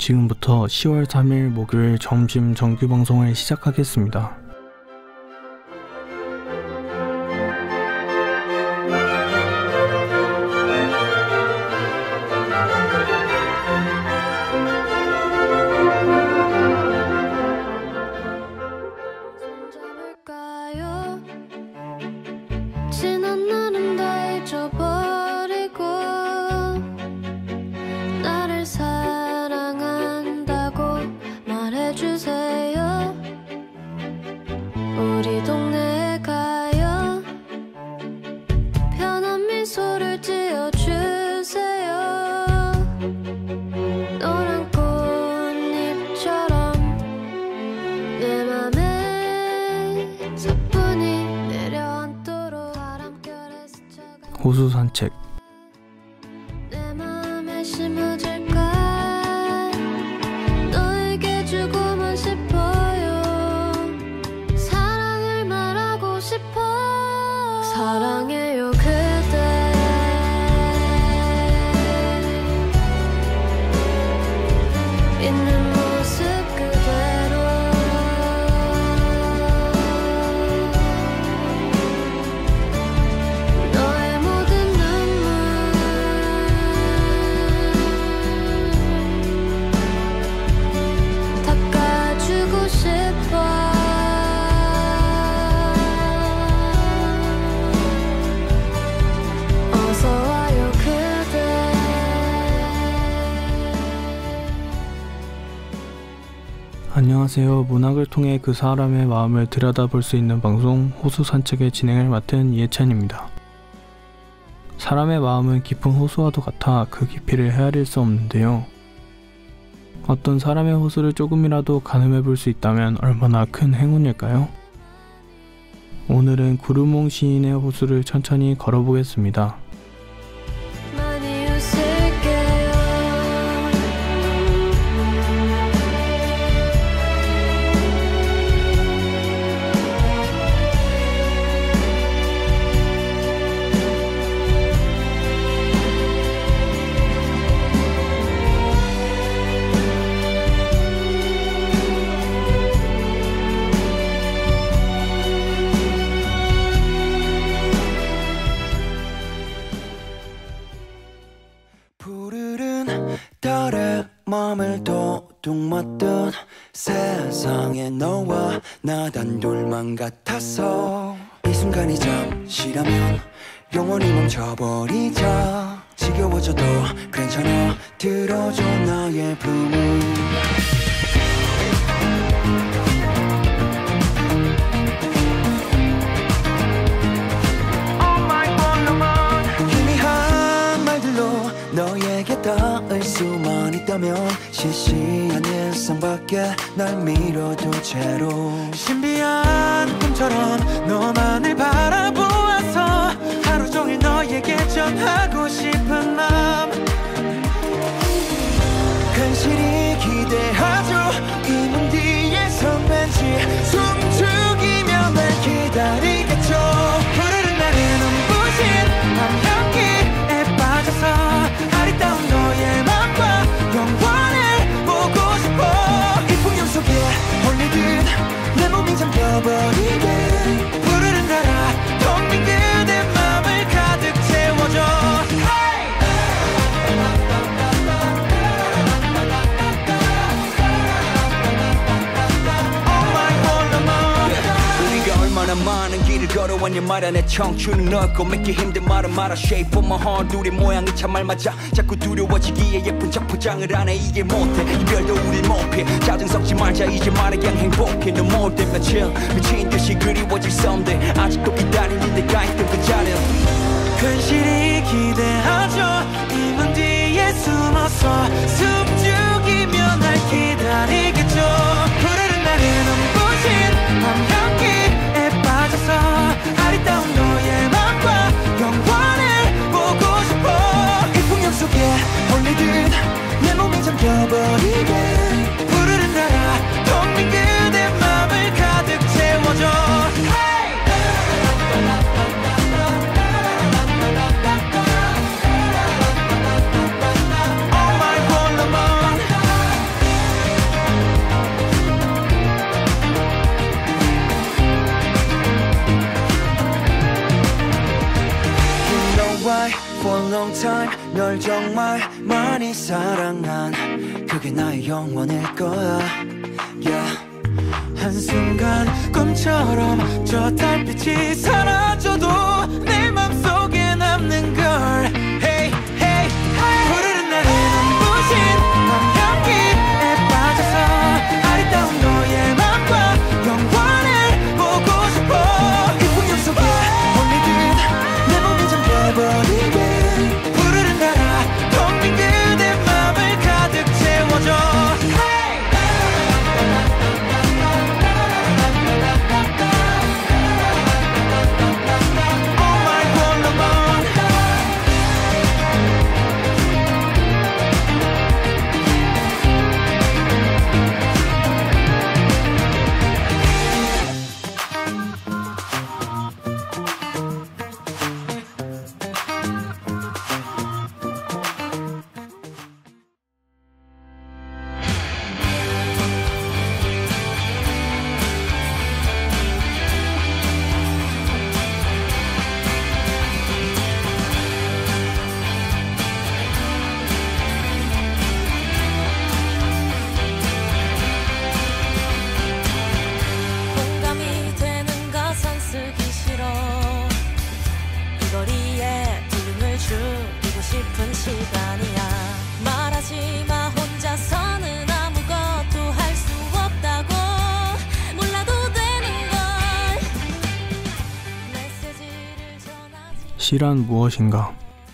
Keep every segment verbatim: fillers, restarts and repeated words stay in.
지금부터 시월 삼일 목요일 점심 정규 방송을 시작하겠습니다. 지난 날은 다 잊어버리고 나를 사랑한다고 말해주세요. 우리 동네에 가요. 편한 미소를 지어주세요. 노란 꽃잎처럼 내 맘에 사뿐히 내려앉도록 호수 산책. 내 맘에 심어질까 너에게 주고만 싶어요. 사랑을 말하고 싶어. 사랑해요 그대. 있는 모습 그대로. 너의 모든 눈물 닦아주고 싶어. 어서 와요 그대. 안녕하세요. 문학을 통해 그 사람의 마음을 들여다볼 수 있는 방송 호수 산책의 진행을 맡은 이해찬입니다. 사람의 마음은 깊은 호수와도 같아 그 깊이를 헤아릴 수 없는데요. 어떤 사람의 호수를 조금이라도 가늠해 볼 수 있다면 얼마나 큰 행운일까요? 오늘은 구르몽 시인의 호수를 천천히 걸어보겠습니다. 많이 웃을게요. 푸르른 달에 맘을 도둑 맞던 세상에 너와 나 단둘만 같아서 이 순간이 잠시라면 영원히 멈춰버리자. 지겨워져도 괜찮아 들어줘 나의 품을. 너에게 닿을 수만 있다면 시시한 일상밖에 날 밀어둔 채로 신비한 꿈처럼 너만을 바라보아서 하루 종일 너에게 전하고 싶은 맘 간신히 기대하죠. 이 문 뒤에서 왠지 숨죽이며 날 기다리겠죠. 푸르른 날의 눈부신 밤향기에 빠져서 아리따운 너의 맘과 영원을 보고 싶어. 이 풍경 속에 홀리듯 내 몸이 잠겨버리게 푸르른 나라 텅 빈 그대 맘을 가득 채워줘. 많은 길을 걸어왔냐 말야. 내 청춘은 넓고 믿기 힘든 말은 말아. Shape of my heart 우리 모양이 참 알맞아. 자꾸 두려워지기에 예쁜 척 포장을 안해. 이게 못해 이별도 우릴 못해. 짜증 섞지 말자 이제 말해 그냥 행복해. No more than 며칠 미친 듯이 그리워질 someday. 아직도 기다리는 내가 있던 그 자리 근실히 기대하죠. 이 문 뒤에 숨어서 숨죽이며 날 기다리겠죠. 푸르른 날의 눈부신 밤향기에 빠져서 아리따운 너의 맘과 영원을 보고 싶어. 이 풍경 속에 홀리듯 내 몸이 잠겨버리게 푸르른 나라 텅 빈 그대 맘을 가득 채워줘. why for a long time 널 정말 많이 사랑한 그게 나의 영원일 거야 yeah. 한순간 꿈처럼 저 달빛이 사라져도 내 맘속에 남는 걸 Hey hey hey 푸르른 날의 눈부신 밤향기에 빠져서 아리따운 너의 맘과 영원을 보고 싶어 이 풍경 속에 홀리듯 내 몸이 잠겨버리게 푸르른 나라 텅 빈 그대 맘을 가득 채워줘 hey! 시란 무엇인가?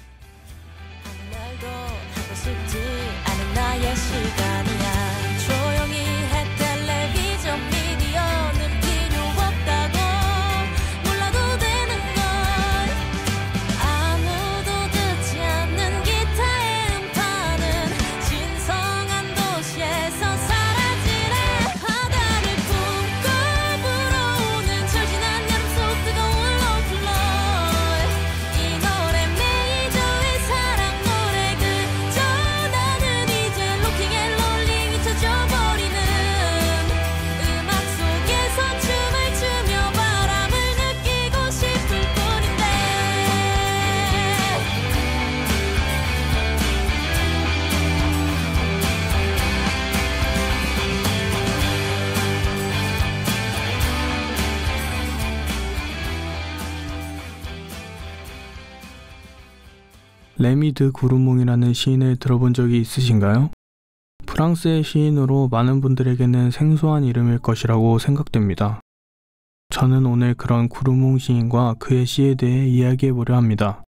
레미 드 구르몽이라는 시인을 들어본 적이 있으신가요? 프랑스의 시인으로 많은 분들에게는 생소한 이름일 것이라고 생각됩니다. 저는 오늘 그런 구르몽 시인과 그의 시에 대해 이야기해보려 합니다.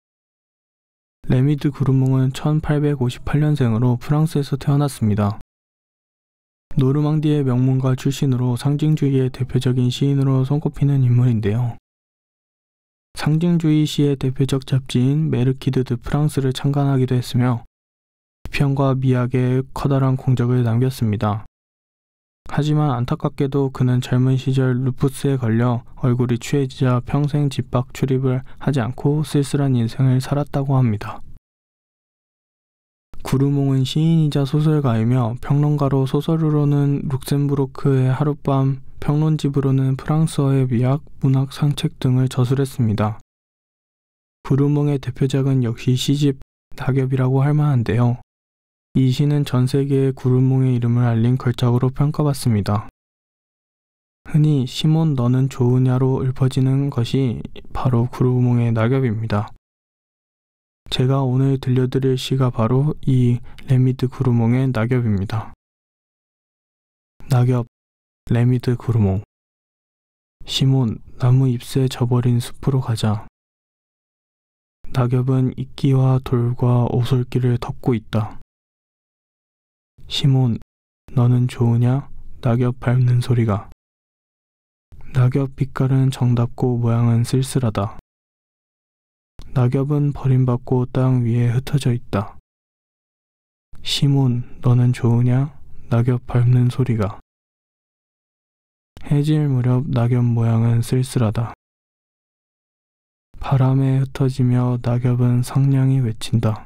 레미 드 구르몽은 천팔백오십팔 년생으로 프랑스에서 태어났습니다. 노르망디의 명문가 출신으로 상징주의의 대표적인 시인으로 손꼽히는 인물인데요. 상징주의 시의 대표적 잡지인 메르키드 드 프랑스를 창간하기도 했으며 비평과 미학의 커다란 공적을 남겼습니다. 하지만 안타깝게도 그는 젊은 시절 루푸스에 걸려 얼굴이 추해지자 평생 집 밖 출입을 하지 않고 쓸쓸한 인생을 살았다고 합니다. 구르몽은 시인이자 소설가이며 평론가로 소설으로는 룩셈부르크의 하룻밤, 평론집으로는 프랑스어의 미학, 문학, 상책 등을 저술했습니다. 구르몽의 대표작은 역시 시집 낙엽이라고 할 만한데요. 이 시는 전 세계에 구르몽의 이름을 알린 걸작으로 평가받습니다. 흔히 시몬 너는 좋으냐로 읊어지는 것이 바로 구르몽의 낙엽입니다. 제가 오늘 들려드릴 시가 바로 이 레미 드 구르몽의 낙엽입니다. 낙엽, 레미 드 구르몽. 시몬, 나무 잎새 져버린 숲으로 가자. 낙엽은 이끼와 돌과 오솔길을 덮고 있다. 시몬, 너는 좋으냐? 낙엽 밟는 소리가. 낙엽 빛깔은 정답고 모양은 쓸쓸하다. 낙엽은 버림받고 땅 위에 흩어져 있다. 시몬, 너는 좋으냐? 낙엽 밟는 소리가. 해질 무렵 낙엽 모양은 쓸쓸하다. 바람에 흩어지며 낙엽은 상냥히 외친다.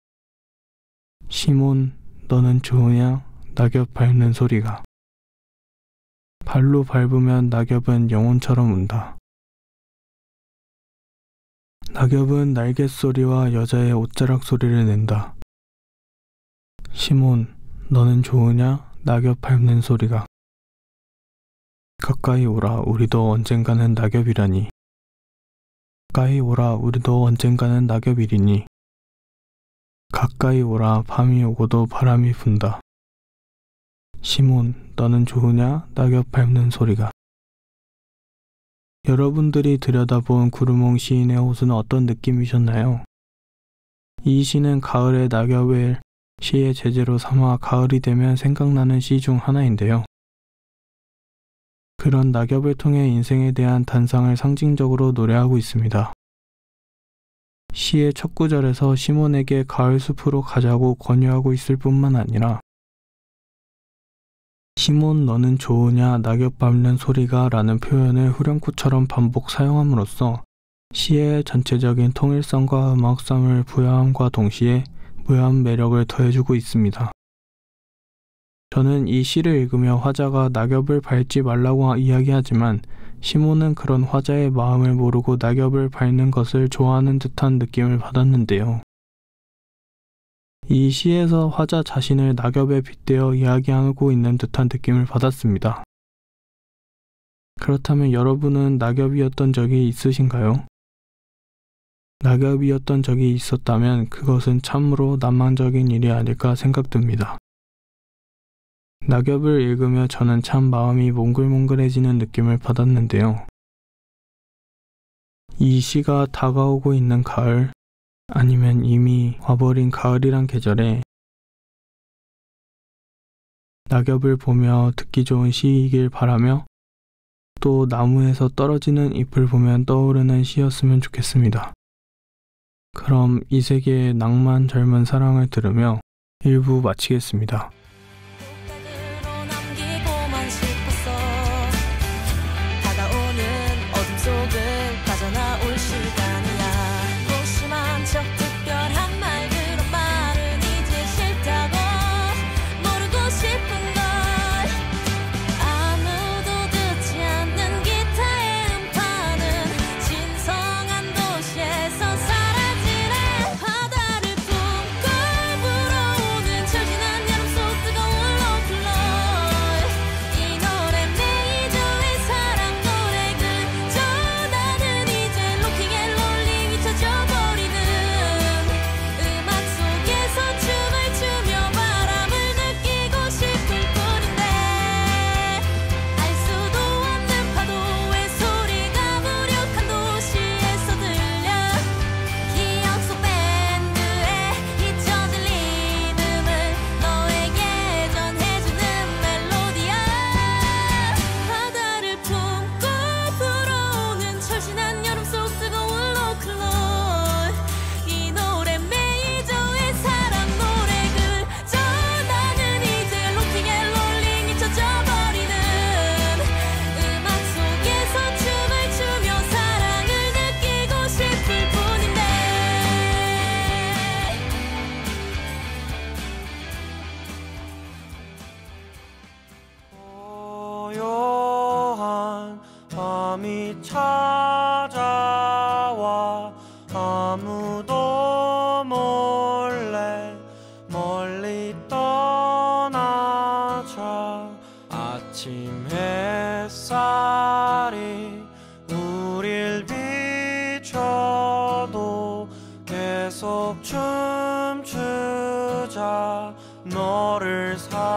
시몬, 너는 좋으냐? 낙엽 밟는 소리가. 발로 밟으면 낙엽은 영혼처럼 운다. 낙엽은 날갯소리와 여자의 옷자락 소리를 낸다. 시몬, 너는 좋으냐? 낙엽 밟는 소리가. 가까이 오라, 우리도 언젠가는 낙엽이라니. 가까이 오라, 우리도 언젠가는 낙엽이리니. 가까이 오라, 밤이 오고도 바람이 분다. 시몬, 너는 좋으냐? 낙엽 밟는 소리가. 여러분들이 들여다본 구르몽 시인의 호수는 어떤 느낌이셨나요? 이 시는 가을의 낙엽을 시의 제재로 삼아 가을이 되면 생각나는 시 중 하나인데요. 그런 낙엽을 통해 인생에 대한 단상을 상징적으로 노래하고 있습니다. 시의 첫 구절에서 시몬에게 가을 숲으로 가자고 권유하고 있을 뿐만 아니라 시몬 너는 좋으냐 낙엽 밟는 소리가 라는 표현을 후렴구처럼 반복 사용함으로써 시의 전체적인 통일성과 음악성을 부여함과 동시에 무한 매력을 더해주고 있습니다. 저는 이 시를 읽으며 화자가 낙엽을 밟지 말라고 이야기하지만 시몬은 그런 화자의 마음을 모르고 낙엽을 밟는 것을 좋아하는 듯한 느낌을 받았는데요. 이 시에서 화자 자신을 낙엽에 빗대어 이야기하고 있는 듯한 느낌을 받았습니다. 그렇다면 여러분은 낙엽이었던 적이 있으신가요? 낙엽이었던 적이 있었다면 그것은 참으로 낭만적인 일이 아닐까 생각됩니다. 낙엽을 읽으며 저는 참 마음이 몽글몽글해지는 느낌을 받았는데요. 이 시가 다가오고 있는 가을, 아니면 이미 와버린 가을이란 계절에 낙엽을 보며 듣기 좋은 시이길 바라며 또 나무에서 떨어지는 잎을 보면 떠오르는 시였으면 좋겠습니다. 그럼 이 세계의 낭만 젊은 사랑을 들으며 일 부 마치겠습니다. 독백으로 남기고만 싶었어. 다가오는 어둠 속을 빠져나올 시간이야. 무심한 척 특별한 말 그런 말은 이제 싫다고 모르고 싶은걸. 아무도 듣지 않는 기타의 음파는 신성한 도시에서 사라지네. 바다를 품고 불어오는 철진한 여름 속 뜨거운 로클롤. 이 노래 메이저의 사랑 노래 그저 나는 이제 로킹앤롤링 잊혀져 버리는 음악 속에서 춤을 추며 바람을 느끼고 싶을 뿐인데 알 수도 없는 파도의 소리가 무력한 도시에서 들려. 기억 속 밴드에 잊혀진 리듬을 너에게 전해주는 멜로디야. 바다를 품고 불어오는 철신한 여름 속 뜨거운 로클롤. 이 노래 메이저의 사랑 노래 그저 나는 이제 로킹앤롤링 잊혀져 버리는 음악 속에서 춤을 추며 사랑을 느끼고 싶을 뿐인데. 고요한 밤이 찾아와 아무도 몰래 멀리 떠나자. 아침 햇살이 우릴 비춰도 계속 춤추자. 너를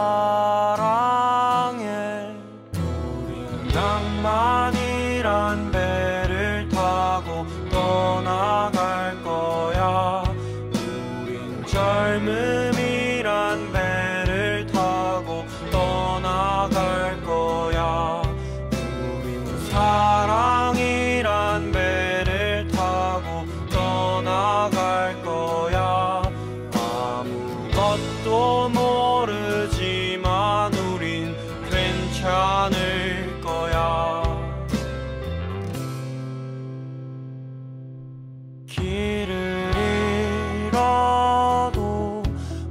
사랑해. 우린 낭만이란 배를 타고 떠나갈 거야. 우린 젊음이란 배를 타고 떠나갈 거야. 우린 사랑이란 배를 타고 떠나갈 거야. 아무것도 모르지만 우린 괜찮을 거야. 길을 잃어도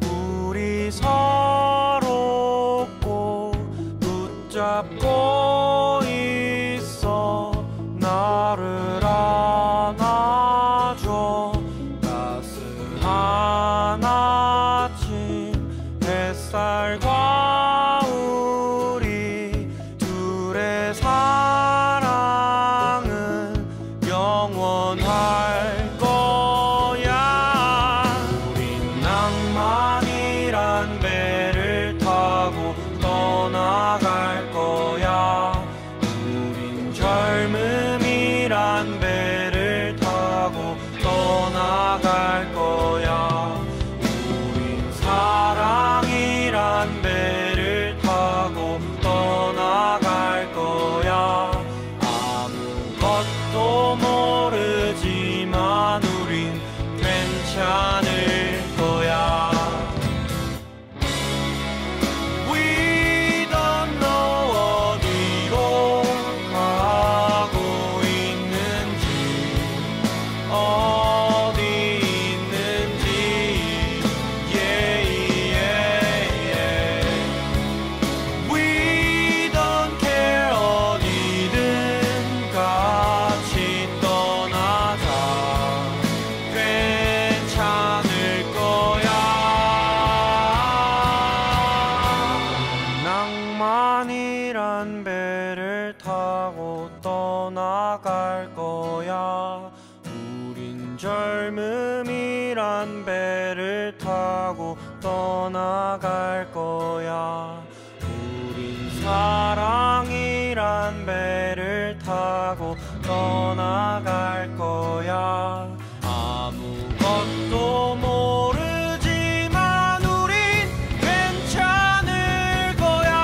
하나쯤 햇살과 우리 둘의 사랑은 영원할 거야. 우린 낭만이란 배를 타고 떠나갈 거야. 우린 젊음이란 배를 타고 떠나갈 거야. 우린 사랑이란 배를 타고 떠나갈 거야. 아무것도 모르지만 우린 괜찮을 거야. We don't know 어디로 가고 있는지, 어디 있는지. Yeah, yeah, yeah. We don't care. 어디든 같이 떠나자. 괜찮을 거야. 낭만이란 배를 타고 떠나갈 거야. 우린 젊음이란 배를 타고 떠나갈 거야. 우린 사랑이란 배를 타고 떠나갈 거야. 아무것도 모르지만 우린 괜찮을 거야.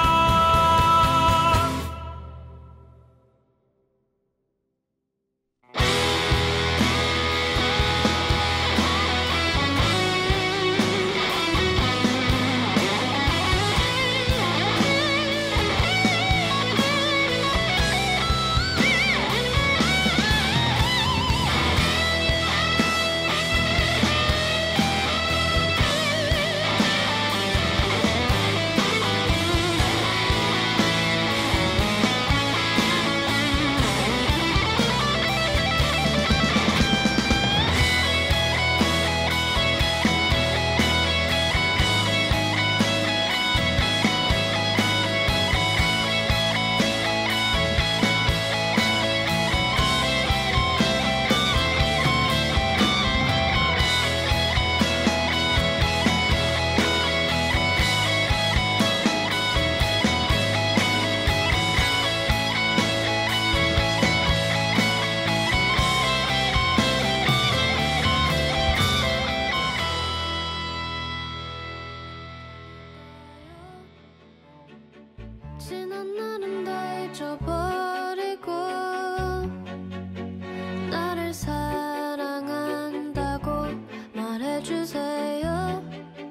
지난 날은 다 잊어버리고 나를 사랑한다고 말해주세요.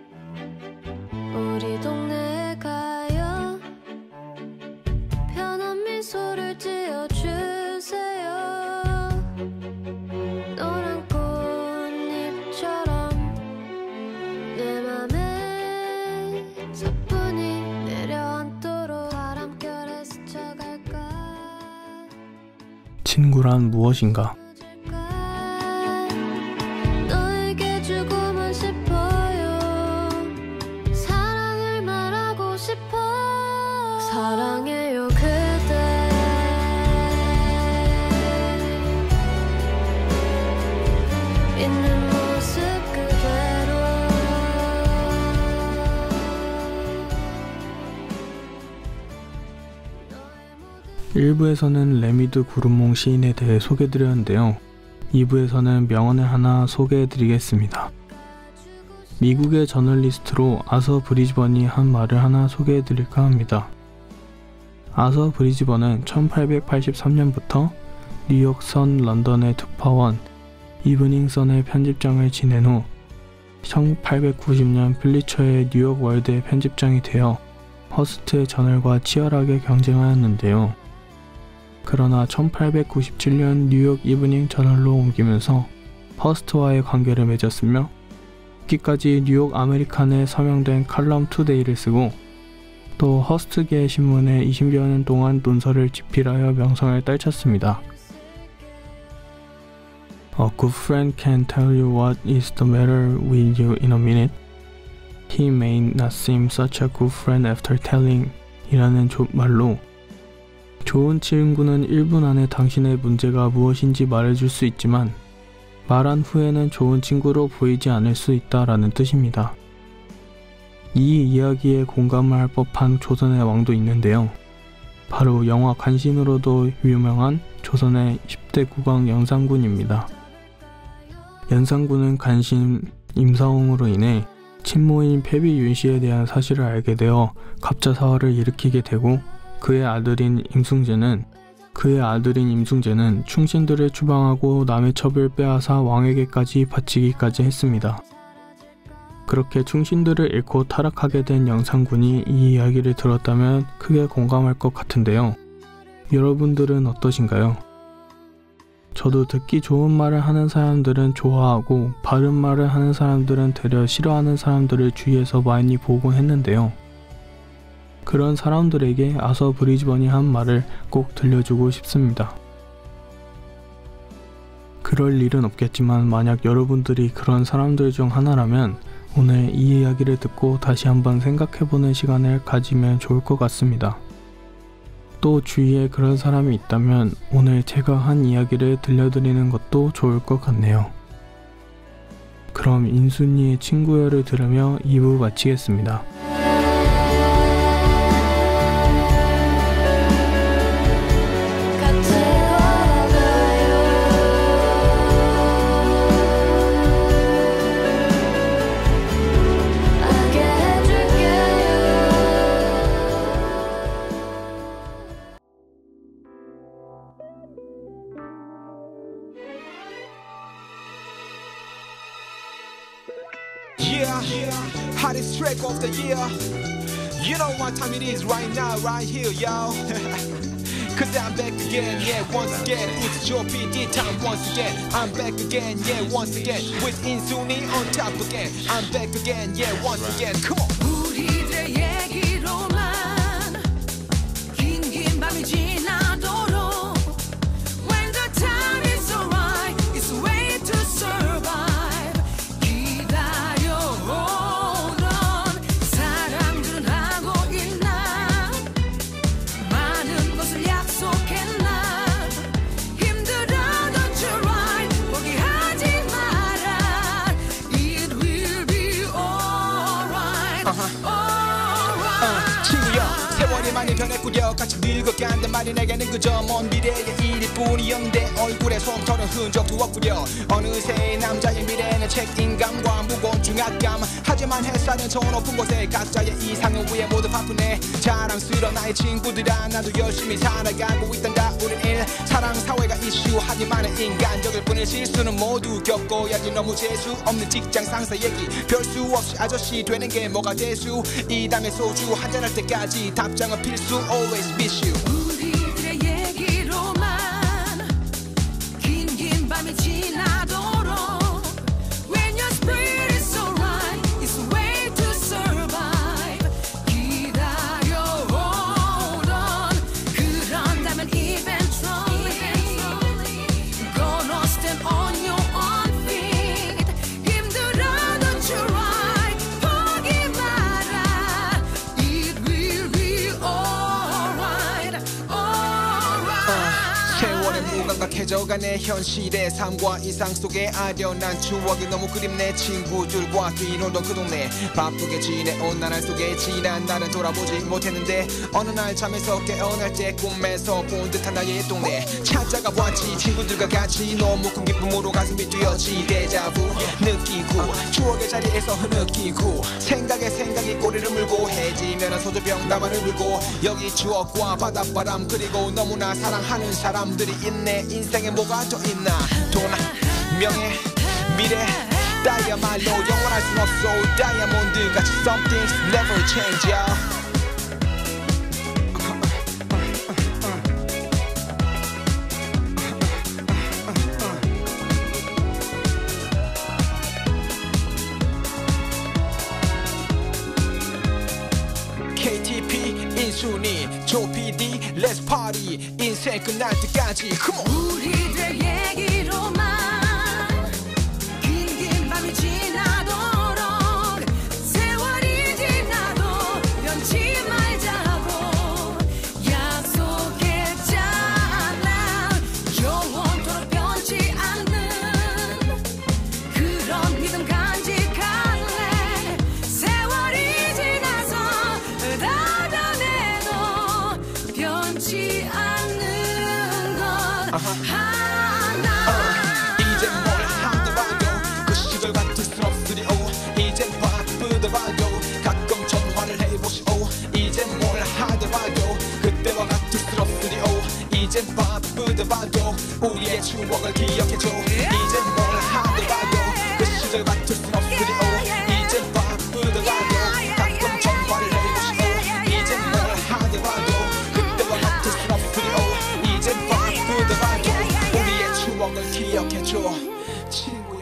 우리 동네에 가요. 편한 미소를 지어주세요. 노란 꽃잎처럼 내 맘에 사뿐히 내려앉도록 바람결에 스쳐갈까. 친구란 무엇인가? 너에게 주고만 싶어요. 사랑을 말하고 싶어. 사랑해요 그대. 있는 모습 그대로. 일 부에서는 레미드 구름몽 시인에 대해 소개해드렸는데요. 이 부에서는 명언을 하나 소개해드리겠습니다. 미국의 저널리스트로 아서 브리즈번이 한 말을 하나 소개해드릴까 합니다. 아서 브리즈번은 천팔백팔십삼 년부터 뉴욕 선 런던의 특파원 이브닝 선의 편집장을 지낸 후 천팔백구십 년 플리처의 뉴욕 월드의 편집장이 되어 허스트의 저널과 치열하게 경쟁하였는데요. 그러나 천팔백구십칠 년 뉴욕 이브닝 저널로 옮기면서 허스트와의 관계를 맺었으며 후기까지 뉴욕 아메리칸에 서명된 칼럼 투데이를 쓰고 또 허스트계 신문에 이십여 년 동안 논설을 집필하여 명성을 떨쳤습니다. A good friend can tell you what is the matter with you in a minute. He may not seem such a good friend after telling 이라는 조, 말로 좋은 친구는 일 분 안에 당신의 문제가 무엇인지 말해줄 수 있지만 말한 후에는 좋은 친구로 보이지 않을 수 있다라는 뜻입니다. 이 이야기에 공감을 할 법한 조선의 왕도 있는데요. 바로 영화 간신으로도 유명한 조선의 십 대 국왕 연산군입니다. 연산군은 간신 임사홍으로 인해 친모인 패비 윤씨에 대한 사실을 알게 되어 갑자사화를 일으키게 되고 그의 아들인 임승재는 그의 아들인 임승재는 충신들을 추방하고 남의 첩을 빼앗아 왕에게까지 바치기까지 했습니다. 그렇게 충신들을 잃고 타락하게 된 연산군이 이 이야기를 들었다면 크게 공감할 것 같은데요. 여러분들은 어떠신가요? 저도 듣기 좋은 말을 하는 사람들은 좋아하고 바른 말을 하는 사람들은 되려 싫어하는 사람들을 주위에서 많이 보곤 했는데요. 그런 사람들에게 아서 브리즈번이 한 말을 꼭 들려주고 싶습니다. 그럴 일은 없겠지만 만약 여러분들이 그런 사람들 중 하나라면 오늘 이 이야기를 듣고 다시 한번 생각해보는 시간을 가지면 좋을 것 같습니다. 또 주위에 그런 사람이 있다면 오늘 제가 한 이야기를 들려드리는 것도 좋을 것 같네요. 그럼 인순이의 친구여를 들으며 이 부 마치겠습니다. Yeah, hottest track of the year. You know what time it is right now, right here, yo. Cause I'm back again, yeah, once again. It's Joe P D time once again. I'm back again, yeah, once again. With Insuni on top again. I'm back again, yeah, once again. Come on. 우리들의 얘기로만 긴 긴 밤이 지나도록 When the time is alright, it's a way to survive. 많이 변했구려 같이 늙어간단 말이 내게는 그저 먼 미래의 일일 뿐이었는데 얼굴에 솜털은 흔적도 없구려 어느새 남자의 미래는 책임감과 무거운 중압감 하지만 햇살은 저 높은 곳에 각자의 이상을 위해 모두 바쁘네 자랑스러운 나의 친구들아 나도 열심히 살아가고 있단다 우린 일 사랑 사회가 이슈 하지만은 인간적일 뿐일 실수는 모두 겪어야지 너무 재수 없는 직장 상사 얘기 별 수 없이 아저씨 되는 게 뭐가 대수 이 다음에 소주 한잔할 때까지 답장은 필수 always miss you 우리들의 얘기로만 긴 긴 밤이 지나도록 When your spirit is so right it's a way to survive 기다려 hold on 그런다면 eventually gonna stand on your own feet 힘들어도 try 포기 마라 it will be alright alright 세월의 무감각해져가네 현실의 삶과 이상 속에 아련한 추억이 너무 그립네 친구들과 뛰놀던 그 동네 바쁘게 지내온 나날 속에 지난 날은 돌아보지 못했는데 어느 날 잠에서 깨어날 때 꿈에서 본 듯한 나의 동네 찾아가 보았지 친구들과 같이 너무 큰 기쁨으로 가슴이 뛰었지 데자부 느끼고 추억의 자리에서 흐느끼고 생각에 생각이 꼬리를 물고 해지면 소주병 나만을 물고 여기 추억과 바닷바람 그리고 너무나 사랑하는 사람들이 있네 인생에 뭐가 더 있나 돈, 명예, 미래 다이아말로 영원할 순 없어 다이아몬드 같이 some things never change y'all 케이티피 인순이 조피디 Let's party 인생 끝날 때까지 Come on 우리들의 얘기로만 밤이 지나도록 세월이 지나도 변치 말자고 약속했잖아. 영원토록 변치 않는 그런 믿음 간직할래. 세월이 지나서 닫아내도 변치 않는 것 하나. 이젠 뭘 하더라도 그 시절 같을 순 없으리오. 이젠 바쁘더라도 가끔 전화를 해보시오. 이젠 뭘 하더라도 그때와 같을 순 없으리오. 이젠 바쁘더라도 우리의 추억을 기억해줘. 이젠 뭘 하더라도 그 시절 같을 순 없으리오. 이젠 바쁘더라도 가끔 전화를 해보시오. 이젠 뭘 하더라도 그때와 같을 순 없으리오. 이젠 바쁘더라도 우리의 추억을 기억해줘 친구야.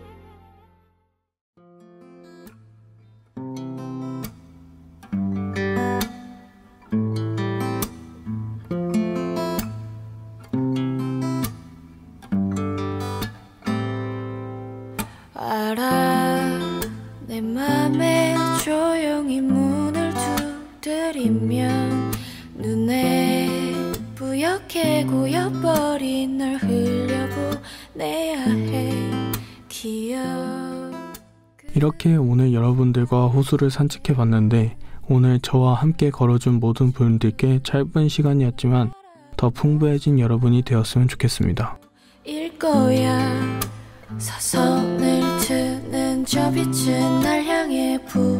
알아 내 맘에 조용히 문을 두드리면 눈에 뿌옇게 고여버린 널 흘려보내야 해. 기억 이렇게 오늘 여러분들과 호수를 산책해 봤는데 오늘 저와 함께 걸어준 모든 분들께 짧은 시간이었지만 더 풍부해진 여러분이 되었으면 좋겠습니다. 일 거야. 사선을 트는 저 빛은 날 향해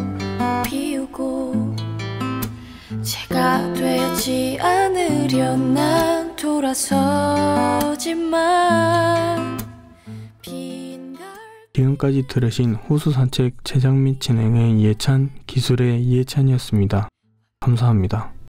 부비우고 제가 되지 않으려 난 돌아서지만 빈 걸 지금까지 들으신 호수 산책 제작 및 진행의 이해찬, 기술의 이해찬이었습니다. 감사합니다.